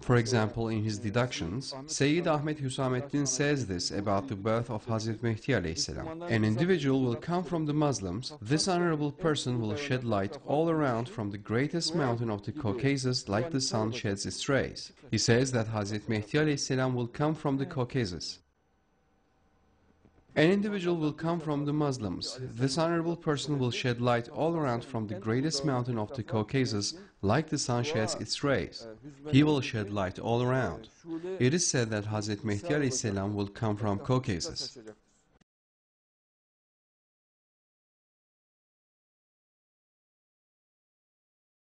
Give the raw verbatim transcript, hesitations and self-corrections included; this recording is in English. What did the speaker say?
For example, in his deductions, Sayyid Ahmed Hüsamettin says this about the birth of Hazrat Mehdi alayhi salam. An individual will come from the Muslims. This honorable person will shed light all around from the greatest mountain of the Caucasus like the sun sheds its rays. He says that Hazrat Mehdi alayhi salam will come from the Caucasus. An individual will come from the Muslims. This honorable person will shed light all around from the greatest mountain of the Caucasus, like the sun sheds its rays. He will shed light all around. It is said that Hazrat Mehdi alayhi salam will come from Caucasus.